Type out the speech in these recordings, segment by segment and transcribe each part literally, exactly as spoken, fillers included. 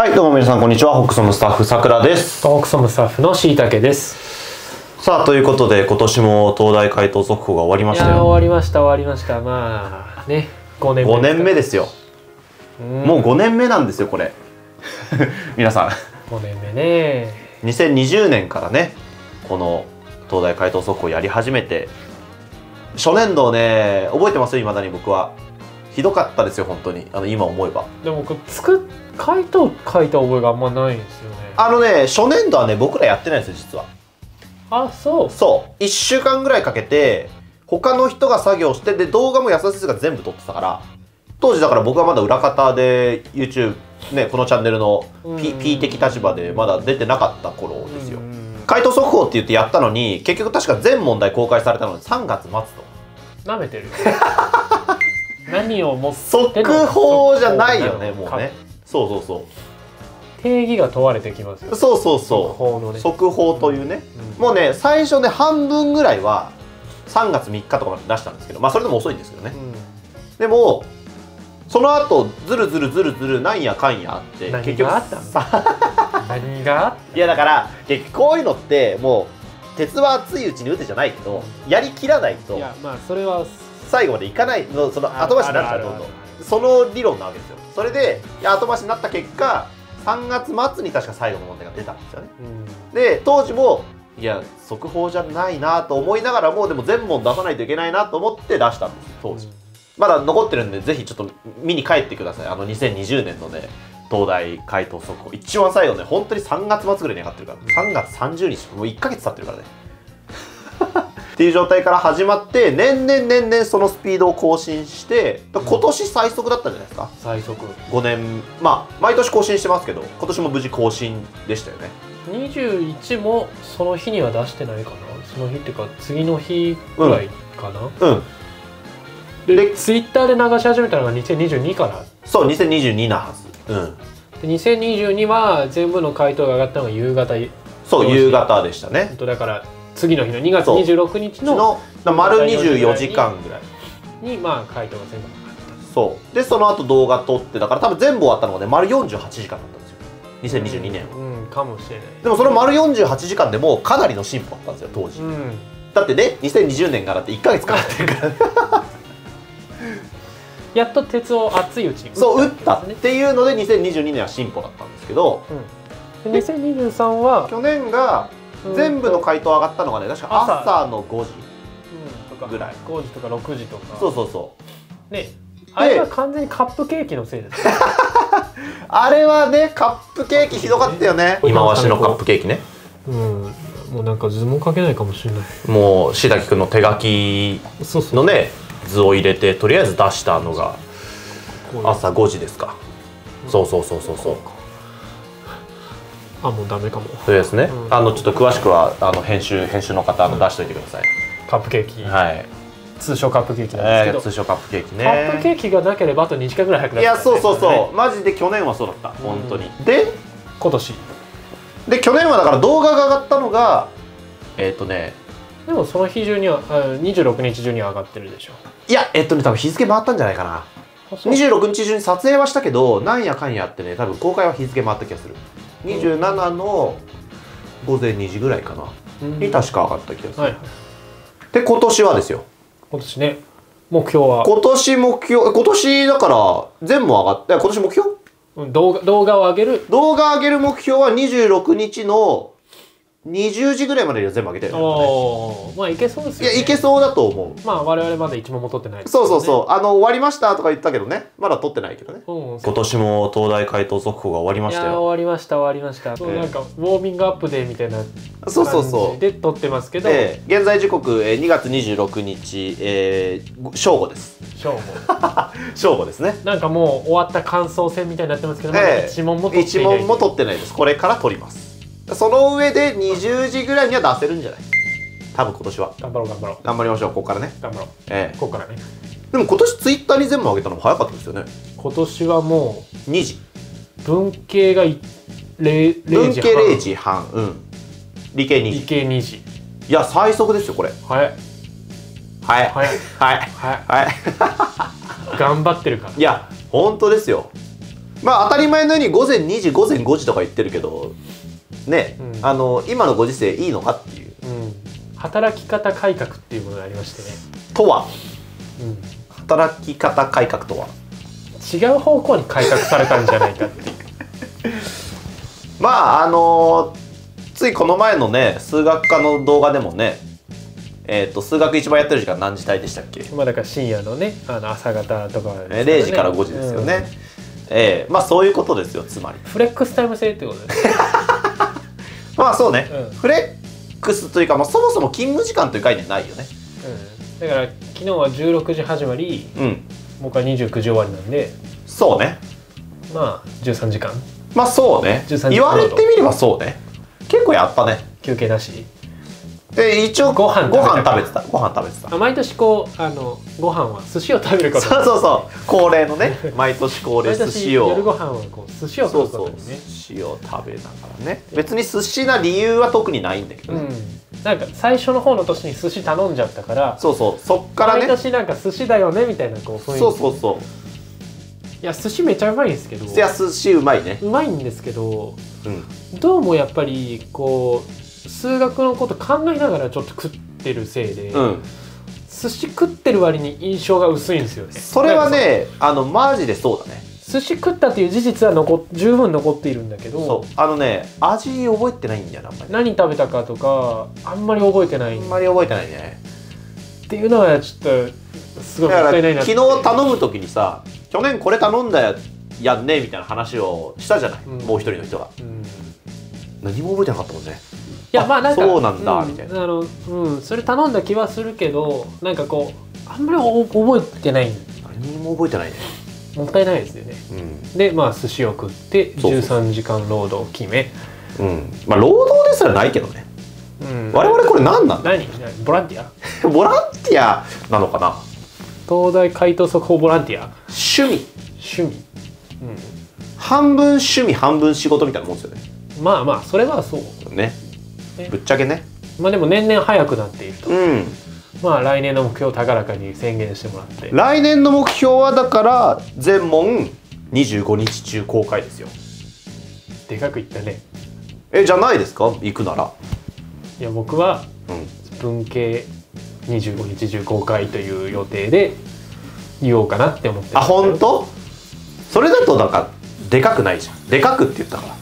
はい、どうも皆さんこんにちは。ホックソムスタッフさくらです。 ホックソムスタッフのしいたけです。 さあ、ということで今年も東大解答速報が終わりましたよ。 いや、終わりました終わりました。まあね、ごねんめごねんめですよ。もうごねんめなんですよこれ皆さんごねんめね。 にせんにじゅうねんからね、この東大解答速報やり始めて、初年度ね、覚えてますよ。未だに僕はひどかったですよ本当に。あの今思えば。 でもこれ作っ回答書いた覚えがあんまないんですよね。 あのね、初年度はね僕らやってないんですよ実は。 あ、そうそういっしゅうかんぐらいかけて他の人が作業して、で動画も安田先生が全部撮ってたから、当時だから僕はまだ裏方で YouTube ね、このチャンネルの P, P 的立場でまだ出てなかった頃ですよ。解答速報って言ってやったのに、結局確か全問題公開されたのにさんがつまつと。 なめてるよ何をもって速報じゃないよねもうね。そうそうそう、 定義が問われてきますよ。 そうそうそう、速報のね、速報というね、うん、もうね最初ね半分ぐらいはさんがつみっかとかまで出したんですけど、まあそれでも遅いんですけどね、うん、でもその後ずるずるずるずるなんやかんやあって、 結局あったんだ何があった。 いやだから結局こういうのってもう鉄は熱いうちに打てじゃないけど、やりきらないと、 いやまあそれは最後までいかないの、その後回しになっちゃう、どんどんその理論なわけですよ。それでいや後回しになった結果さんがつまつに確か最後の問題が出たんですよね、うん、で当時もいや速報じゃないなと思いながらも、でも全問出さないといけないなと思って出したんですよ当時、うん、まだ残ってるんでぜひちょっと見に帰ってください。あのにせんにじゅうねんのね東大解答速報一番最後ね、本当にさんがつまつぐらいに上がってるから、さんがつさんじゅうにち、もういっかげつ経ってるからねっていう状態から始まって、年々年々そのスピードを更新して、今年最速だったんじゃないですか。 最速ごねん、まあ毎年更新してますけど今年も無事更新でしたよね。 にじゅういちもその日には出してないかな。その日っていうか次の日ぐらいかな。うん、うんで, でツイッターで流し始めたのがにせんにじゅうにから。 そうにせんにじゅうになはず。うんでにせんにじゅうには全部の回答が上がったのが夕方。 そう夕方でしたね。 本当だから次の日のにがつにじゅうろくにちの丸にじゅうよじかんぐらいにまあ回答が全部上がった。 そうでその後動画撮って、だから多分全部終わったのがね丸よんじゅうはちじかんだったんですよにせんにじゅうにねんは。 うん、うん、かもしれない。 でもその丸よんじゅうはちじかんでもかなりの進歩だったんですよ当時、うん、だってねにせんにじゅうねんからっていっかげつかかってるからやっと鉄を熱いうちにそう打ったっていうのでにせんにじゅうにねんは進歩だったんですけど、 うん、でにせんにじゅうさんは去年が全部の回答上がったのがね確か朝のごじぐらい、 うん、ごじとかろくじとか。 そうそうそうね、あれは完全にカップケーキのせいですあれはねカップケーキひどかったよね。今わしのカップケーキね。 うん、もうなんか図も書けないかもしれない。 もうしだきくんの手書きのね図を入れてとりあえず出したのが朝ごじですか。そうそうそうそうそう。 あ、もうダメかも。 そうですね、うん、あのちょっと詳しくはあの編集編集の方の出しといてください。 カップケーキ、 はい、 通称カップケーキなんですけど、 えー、通称カップケーキね。 カップケーキがなければあとにじかんぐらい早くなった、ね、 いやそうそうそう、マジで去年はそうだった本当に。で今年で去年はだから動画が上がったのがえっ、ー、とねでもその日中にはにじゅうろくにち中には上がってるでしょ。 いやえっとね多分日付回ったんじゃないかな。にじゅうろくにち中に撮影はしたけどなんやかんやってね多分公開は日付回った気がする。にじゅうしちのごぜんにじぐらいかな、うん、に確か上がった気がする、はい、で今年はですよ。 今年ね目標は今年目標今年だから全部上がって今年目標、 うん、動画動画を上げる動画上げる目標はにじゅうろくにちのにじゅうじぐらいまでには全部上げてる、ね、 おまあいけそうですよね。 いやいけそうだと思う。まあ我々まだいち問も取ってないです、 ね、そうそうそう、あの終わりましたとか言ったけどねまだ取ってないけどね、うん、今年も東大解答速報が終わりましたよ。 いや終わりました終わりました、えー、そうなんかウォーミングアップデーみたいなそうそうそうで撮ってますけど、 えー、現在時刻、えー、にがつにじゅうろくにち、えー、正午です正午正午ですね。 なんかもう終わった感想戦みたいになってますけど、まだいち問も取ってない、 いち問も取ってないです。これから取ります。その上でにじゅうじぐらいには出せるんじゃない多分今年は。 頑張ろう頑張ろう頑張りましょうここからね。 頑張ろう、 ええ、 ここからね。 でも今年ツイッターに全部上げたのも早かったですよね。 今年はもうにじ文系がれいじ文系れいじはん、うん、理系にじ理系にじ。 いや最速ですよこれ。 早い早い早い早い早い早い頑張ってるから。 いや本当ですよ。 まあ当たり前のように午前にじ午前ごじとか言ってるけどね、うん、あの今のご時世いいのかっていう、うん、 働き方改革っていうものがありましてね。 とは、うん、働き方改革とは違う方向に改革されたんじゃないかっていうまああのついこの前のね数学科の動画でもね、えー、と数学一番やってる時間何時帯でしたっけ？ まあだから深夜のね、あの朝方とか、 ね、れいじからごじですよね、うん、えー、まあそういうことですよ、つまりフレックスタイム制ってことですまあそうね、うん、フレックスというか、まあ、そもそも勤務時間という概念ないよね、 うん、だから昨日はじゅうろくじ始まり、うん、僕はにじゅうくじ終わりなんで、 そうね、 まあじゅうさんじかん、 まあそうね、言われてみればそうね、結構やったね。 休憩なしで一応ご飯ご飯食べてたご飯食べてた毎年こうあのご飯は寿司を食べること、 そうそうそう恒例のね毎年恒例寿司を夜ご飯はこう寿司を食べることにね、 そうそう寿司を食べながらね、別に寿司な理由は特にないんだけどね、うん、 なんか最初の方の年に寿司頼んじゃったから、 そうそうそっからね毎年なんか寿司だよねみたいなこう雰囲気、そうそうそう、 いや寿司めちゃうまいんですけど、 いや寿司うまいね、 うまいんですけど、うん、どうもやっぱりこう数学のこと考えながらちょっと食ってるせいで、うん、寿司食ってる割に印象が薄いんですよね。 それはね、あのマジでそうだね。 寿司食ったっていう事実は残十分残っているんだけど、 そうあのね味覚えてないんだよな、あんまり。 何食べたかとかあんまり覚えてない。 あんまり覚えてないね。 っていうのはちょっとすごいもったいないなって。 昨日頼む時にさ、去年これ頼んだやんねみたいな話をしたじゃない、うん、もう一人の人が、うん、何も覚えてなかったもんね。 いやまあなんかそうなんだ、うん、みたいな、 あの、うん、それ頼んだ気はするけど、なんかこうあんまり覚えてない。 何も覚えてないね。 もったいないですよね、うん、でまあ寿司を食ってじゅうさんじかん労働を決め、 うん、まあ労働ですらないけどね、うん、我々これ何なんだ。 何ボランティアボランティアなのかな。 東大回答速報ボランティア、 趣味趣味、うん、 半分趣味半分仕事みたいなもんですよね。 まあまあそれはそうね、ぶっちゃけね。 まあでも年々早くなっていると、 うん、 まあ来年の目標を高らかに宣言してもらって。 来年の目標はだから全問にじゅうごにち中公開ですよ。 でかく言ったね。 えじゃないですか、行くなら。 いや僕は文系にじゅうごにち中公開という予定で言おうかなって思ってます。あ本当？それだとなんかでかくないじゃん。でかくって言ったから。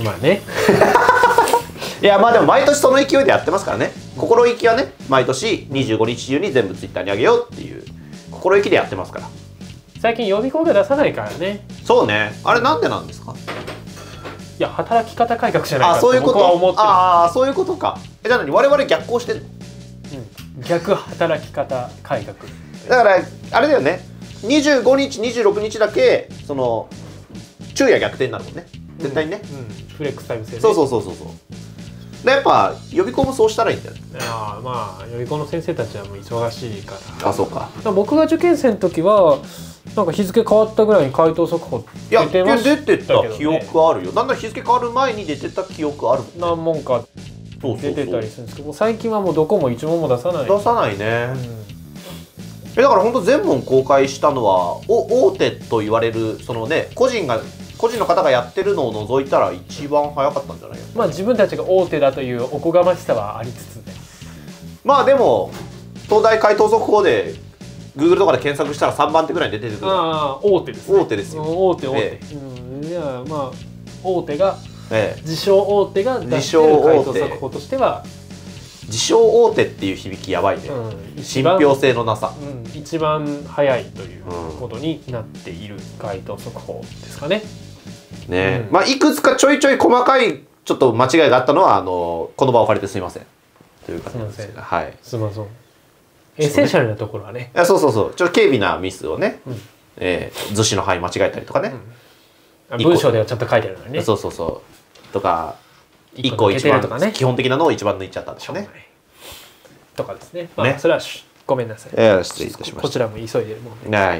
まあねいやまあでも毎年その勢いでやってますからね。心意気はね、毎年にじゅうごにち中に全部ツイッターにあげようっていう心意気でやってますから。 最近予備校が出さないからね。 そうね。あれなんでなんですか。 いや働き方改革じゃないかと僕は思ってる。ああそういうことか。えじゃあ何我々逆行してるの、 うん、逆働き方改革だからあれだよね。にじゅうごにちにじゅうろくにちだけその昼夜逆転になるもんね絶対にね、 うんうん、フレックスタイム制ね。 そうそうそうそうそう。でやっぱ予備校もそうしたらいいんだよね。 いやまあ予備校の先生たちはもう忙しいから。あそうか。 僕が受験生の時はなんか日付変わったぐらいに回答速報出てましたけど、ね、 いや出てた記憶あるよ。なんだ日付変わる前に出てた記憶あるもん、ね、 何問か出てたりするんですけど、最近はもうどこも一問も出さない。 出さないね、うん、えだから本当全問公開したのはお大手と言われるそのね個人が個人の方がやってるのを除いたら一番早かったんじゃないよ。 まあ自分たちが大手だというおこがましさはありつつね。 まあでも東大回答速報で Google とかで検索したらさんばん手ぐらいに出てくる。 ああ大手ですね。 大手ですよ。 大手大手、ええ、うん、いやまあ大手が、ええ、自称大手が出してる回答速報としては自称大手っていう響きやばいね、うん、信憑性のなさ、 うん、一番早いということになっている回答速報ですかね。 ね、うん、まあいくつかちょいちょい細かいちょっと間違いがあったのはあのこの場を借りてすみませんという感じですが、はい、 すみません。エッセンシャルなところはね。 いやそうそうそうちょっと軽微なミスをね、うん、えー、図紙の範囲間違えたりとかね、 うん、文章ではちゃんと書いてあるのにね。 そうそうそうとかいっこ一番、ね、基本的なのを一番抜いちゃったんでしょうね。 とかですね。まあ、ね、それはごめんなさい。 えー、失礼いたしました。 こちらも急いでるもんね。はい。はい、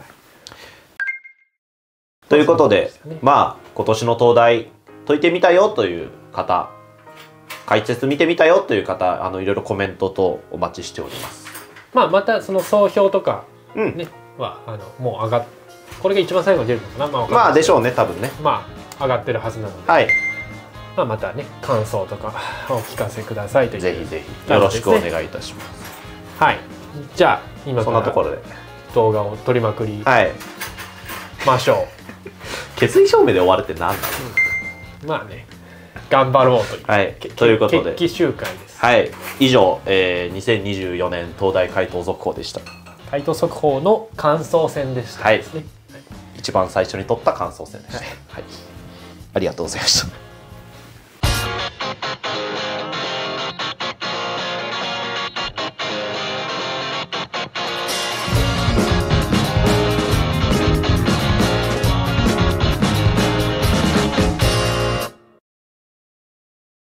ということで、ね、まあ今年の東大解いてみたよという方、解説見てみたよという方、あのいろいろコメントとお待ちしております。 まあまたその総評とかね、うん、はあのもう上がっこれが一番最後に出るのかな、まあ、 まあでしょうね多分ね。 まあ上がってるはずなので、 はい、 まあ、またね感想とかお聞かせくださいという、 ぜひぜひよろしくお願いいたします。 はい、じゃあ今そんなところで動画を撮りまくりましょう、はい、 決意表明で終わるって何なの、 うん、まあね頑張ろうという、 はい、ということで決起集会です。 はい、以上、えー、にせんにじゅうよねん東大解答続報でした。 解答速報の感想戦でしたですね、 はい、一番最初に取った感想戦でした、はい、ありがとうございました。